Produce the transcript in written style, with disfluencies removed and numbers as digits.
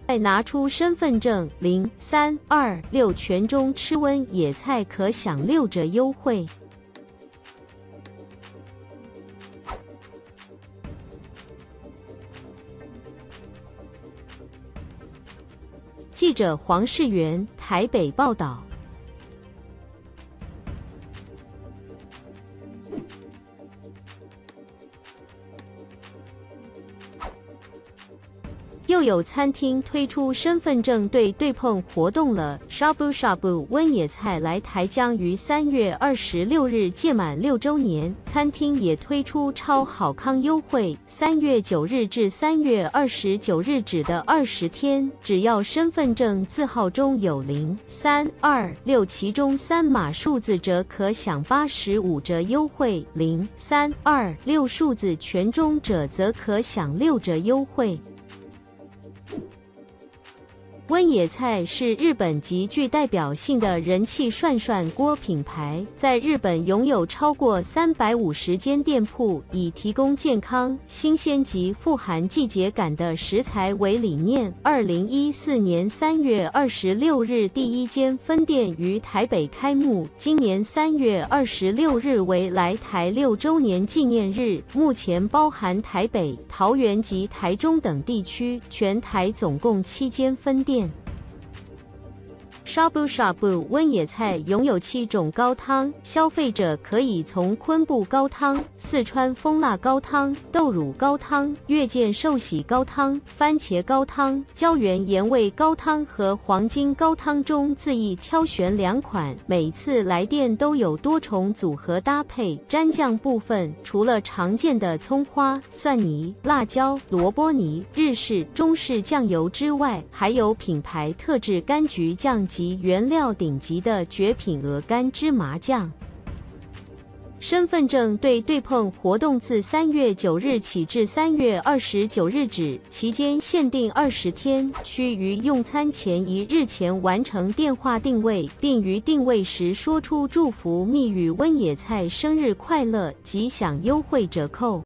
再拿出身份证0326全中吃温野菜可享6折优惠。记者黄世元台北报道。又有餐厅推出身份证对碰活动了。Shabu Shabu 温野菜来台将于3月26日届满6周年，餐厅也推出超好康优惠，3月9日至3月29日止的20天，只要身份证字号中有0、3、2、6其中3码数字者可享85折优惠，0、3、2、6数字全中者则可享6折优惠。温野菜是日本极具代表性的人气涮涮锅品牌，在日本拥有超过350间店铺，以提供健康、新鲜及富含季节感的食材为理念。2014年3月26日第一间分店于台北开幕，今年3月26日为来台6周年纪念日。目前包含台北、桃园及台中等地区，全台总共7间分店。Shabu Shabu 温野菜拥有7种高汤，消费者可以从昆布高汤、四川风辣高汤、豆乳高汤、月见寿喜高汤、番茄高汤、胶原盐味高汤和黄金高汤中自意挑选2款。每次来店都有多重组合搭配。蘸酱部分，除了常见的葱花、蒜泥、辣椒、萝卜泥、日式、中式酱油之外，还有品牌特制柑橘酱及原料顶级的绝品鹅肝芝麻酱。身份证对碰活动自3月9日起至3月29日止，期间限定20天，需于用餐前1日前完成电话定位，并于定位时说出祝福密语温野菜生日快乐，即享优惠折扣。